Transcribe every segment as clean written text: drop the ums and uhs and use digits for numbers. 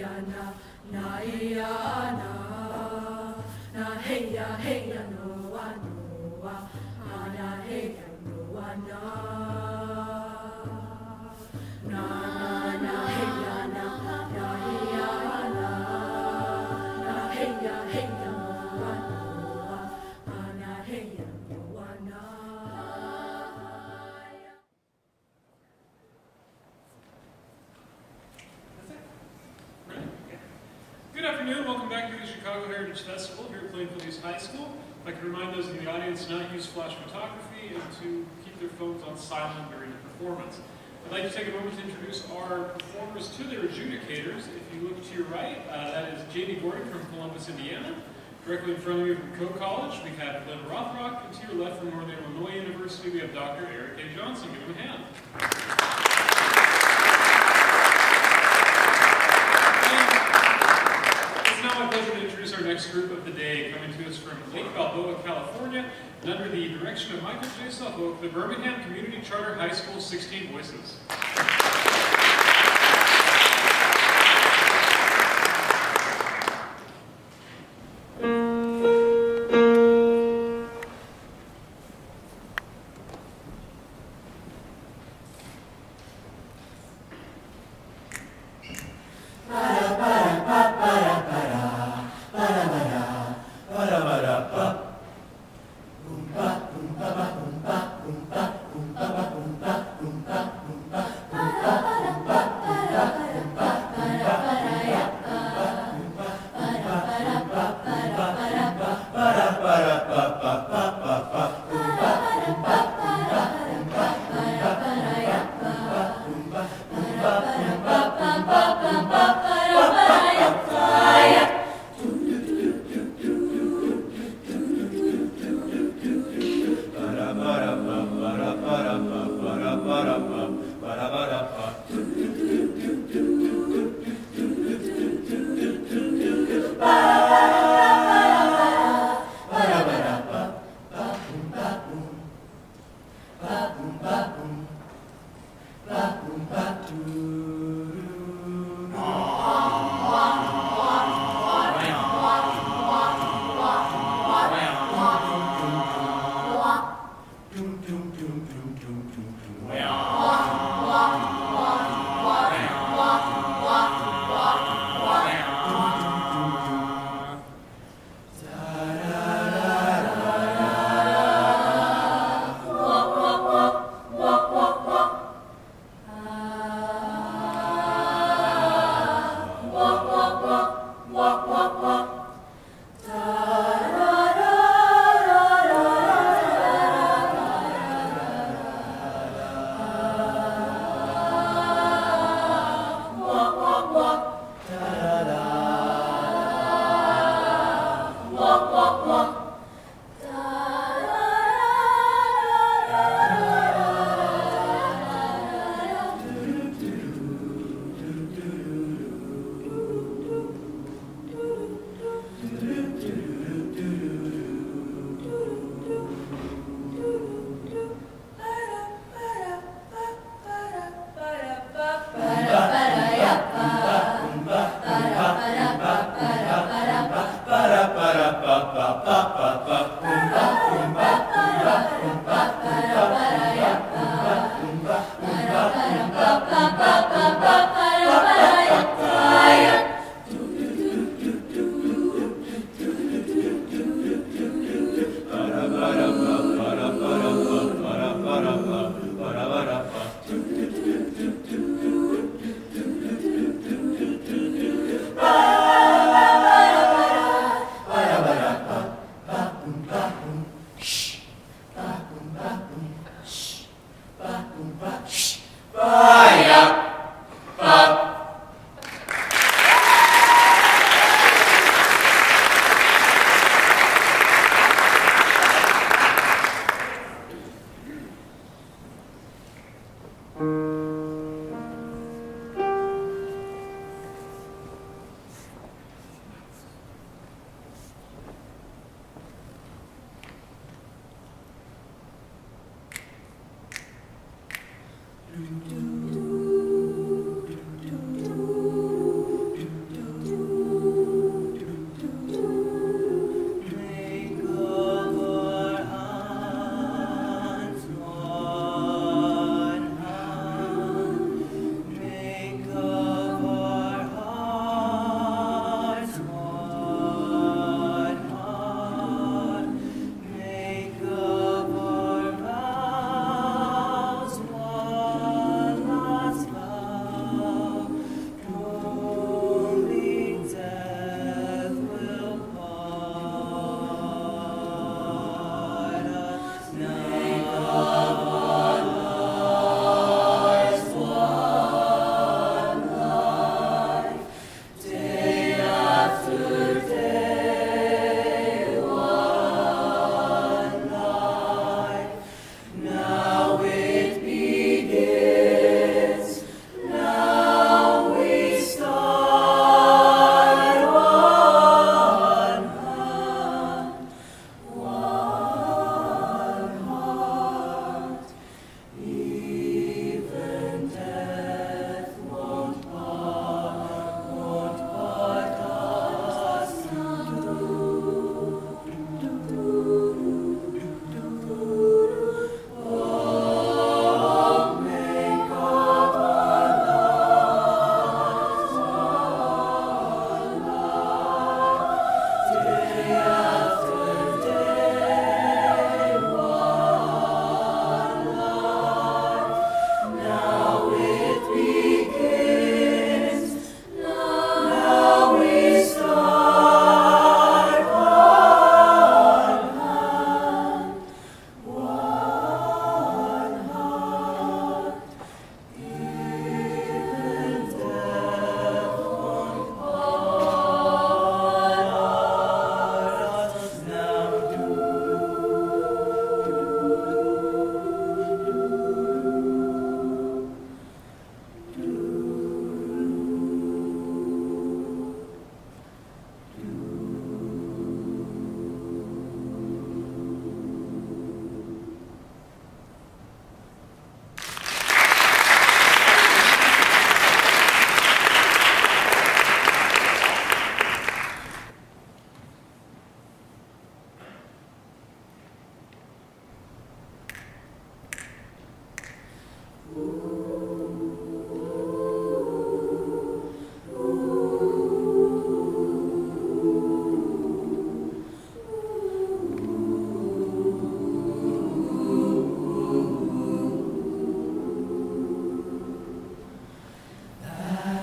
Festival here at Plainfield High School. I can remind those in the audience to not use flash photography and to keep their phones on silent during the performance. I'd like to take a moment to introduce our performers to their adjudicators. If you look to your right, that is Jamie Gordon from Columbus, Indiana. Directly in front of you from Coe College, we have Glenn Rothrock, and to your left from Northern Illinois University, we have Dr. Eric A. Johnson. Give him a hand. It's now my pleasure to introduce our next group of the day, coming to us from Lake Balboa, California, and under the direction of Michael J. Suffolk, the Birmingham Community Charter High School 16 Voices.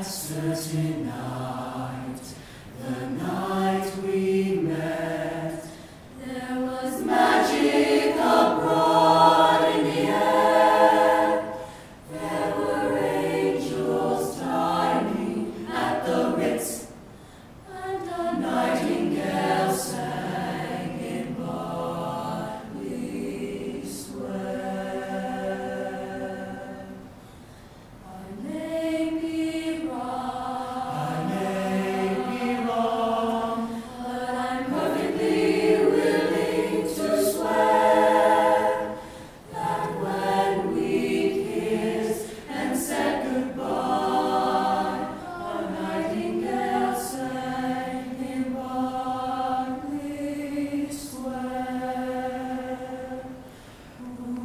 certain night, the night we met, there was magic abroad in the air. There were angels dining at the Ritz, and a nightingale sang in Berkeley Square. I may be wrong, but I'm perfectly willing to swear that when we kissed and said goodbye, a nightingale sang in Berkeley Square. The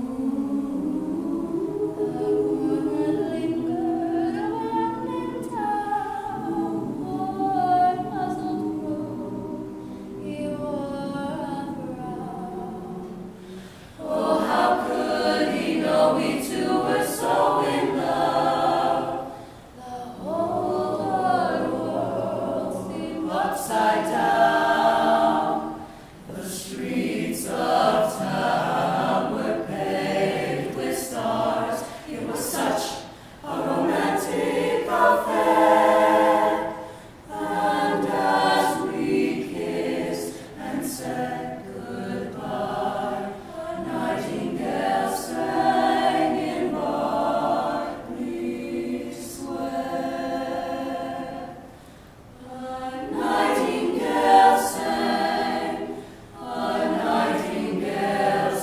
word lingered on in town, more puzzled road, he wore a frown. Oh, how could he know we two were so in love? The whole wide world seemed upside down. The streets of town were paved with stars. It was such a romantic affair. And as we kissed and said goodbye, a nightingale sang in Berkeley Square. A nightingale sang, a nightingale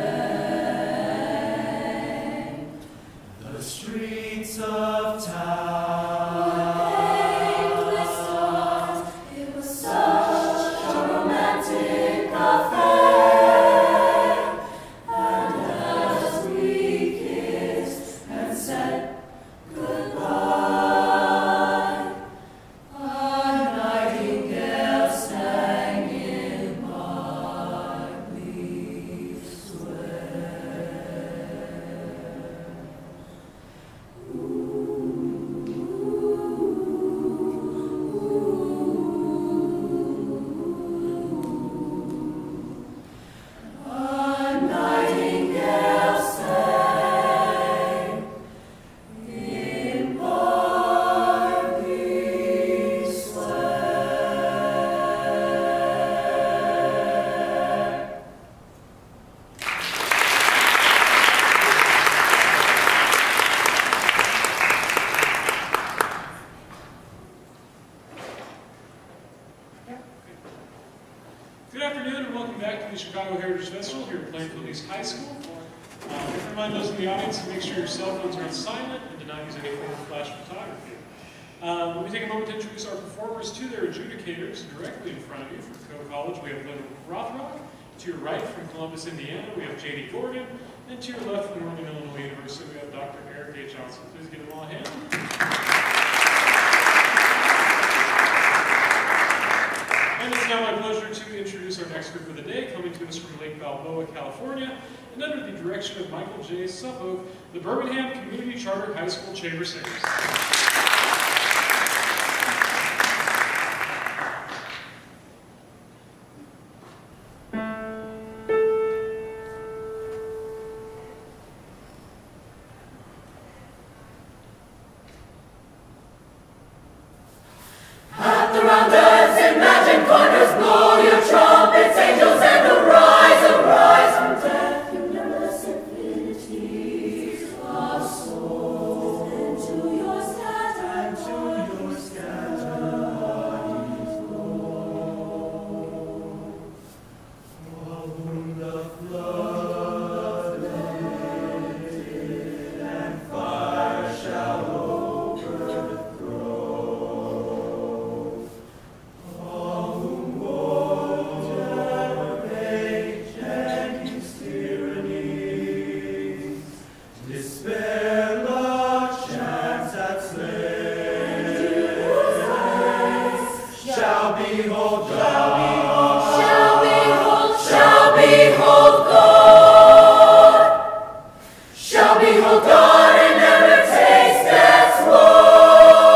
sang. The streets of town paved with stars. It was such a romantic affair. And as we kissed and said goodbye, a nightingale sang in Berkeley Square. A nightingale sang in Berkeley Square. Good afternoon and welcome back to the Chicago Heritage Festival here at Plainfield East High School. I'd like to remind those in the audience to make sure your cell phones are on silent and to not use any form of flash photography. Let me take a moment to introduce our performers to their adjudicators. Directly in front of you from Coe College, we have Lynn Rothrock. To your right from Columbus, Indiana, we have J.D. Gordon. And to your left from Northern Illinois University, we have Dr. Eric A. Johnson. Please give them all a hand. And it's now my pleasure to introduce our next group of the day, coming to us from Lake Balboa, California, and under the direction of Michael J. Suffolk, the Birmingham Community Charter High School Chamber Singers. At the rounders, imagine corners, blow your trumpets, angels, and arise, arise from death, your numberless infinities of souls, into your scattered bodies go. For whom the flood lifted and fire shall overthrow. All whom water, rage, and his tyrannies, despair, love, chance at slaves, shall behold God, shall behold God, shall behold God and never taste death's woe.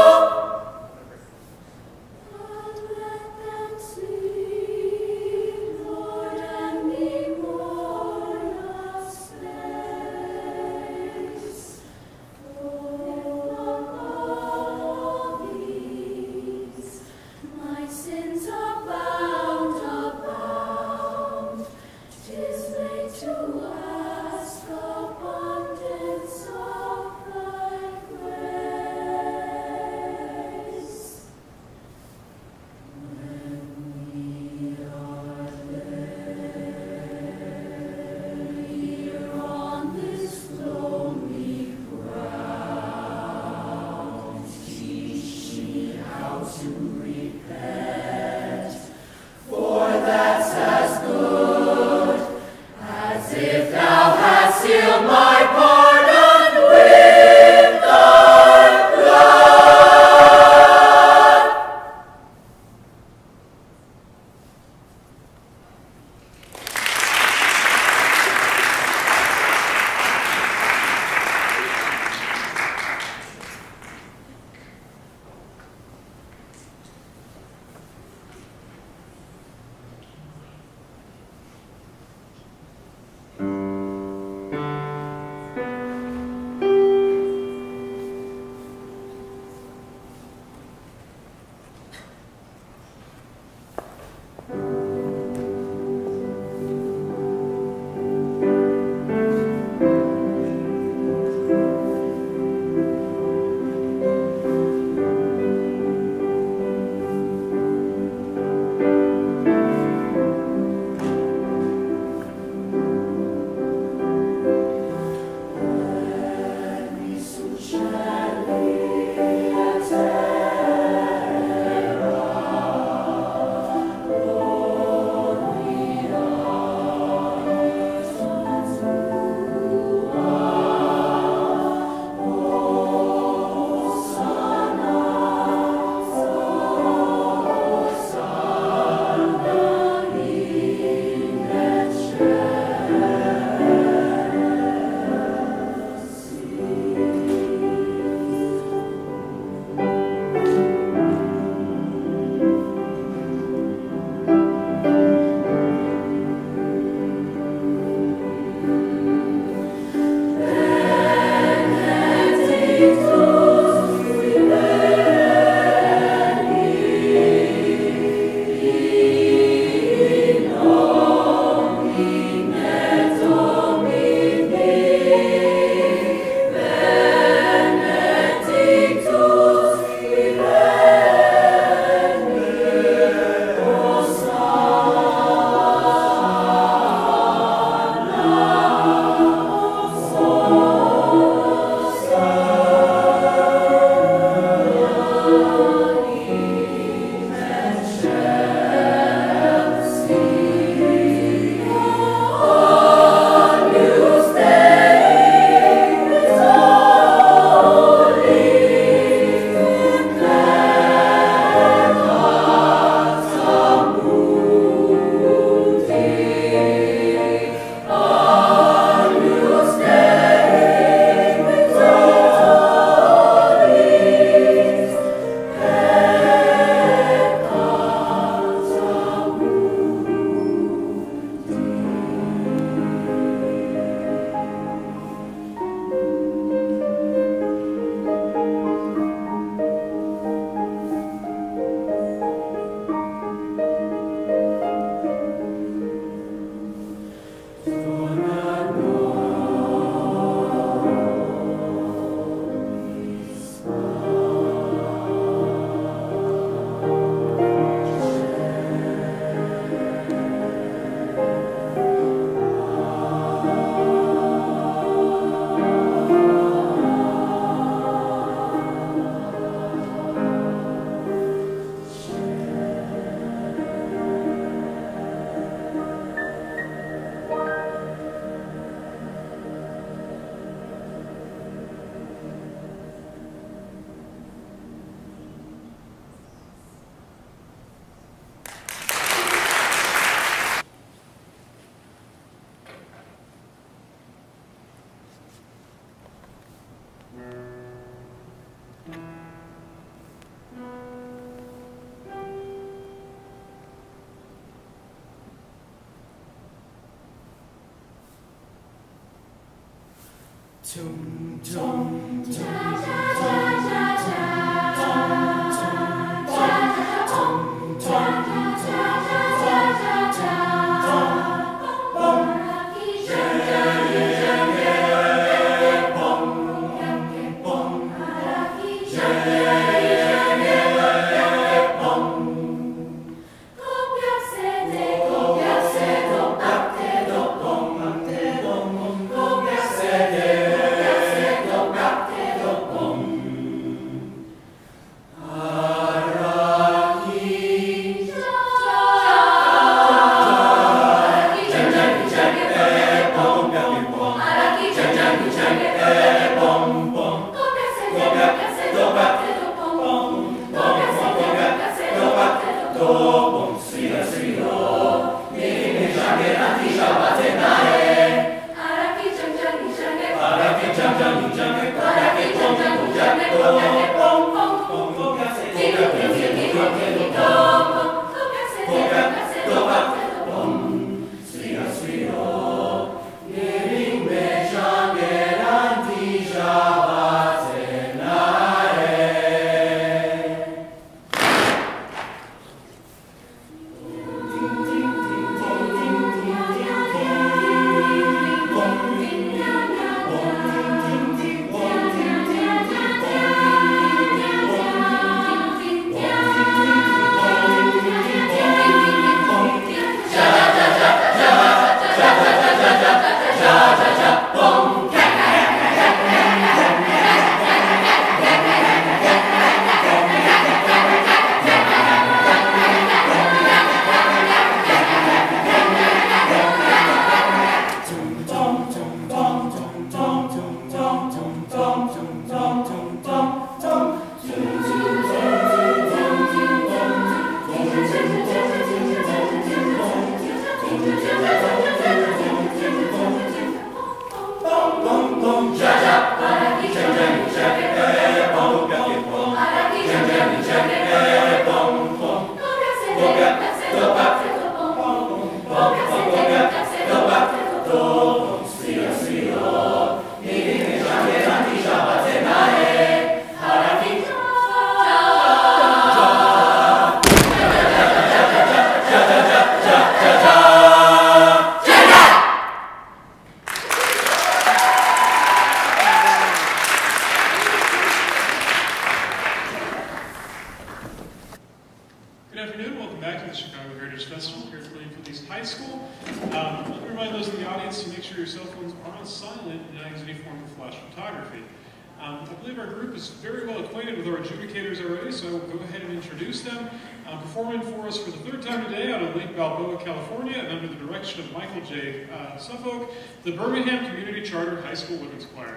The Birmingham Community Charter High School Women's Choir.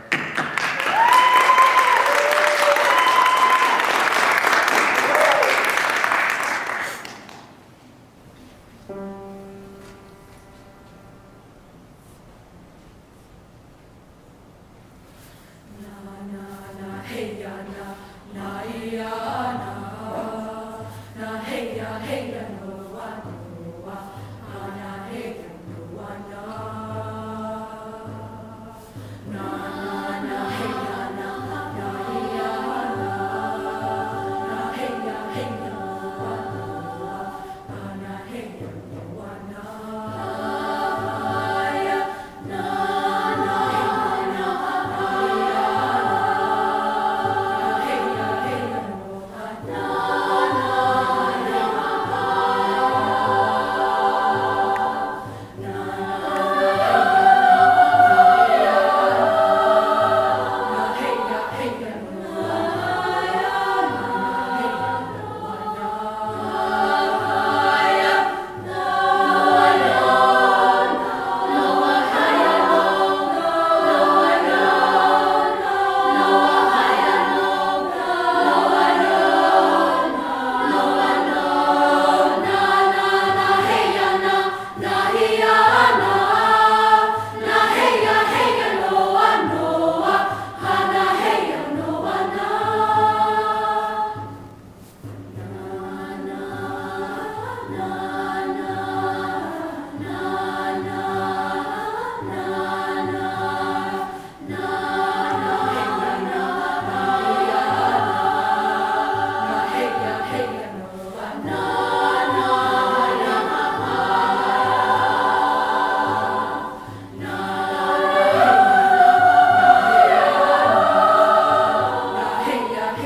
Na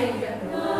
Savior,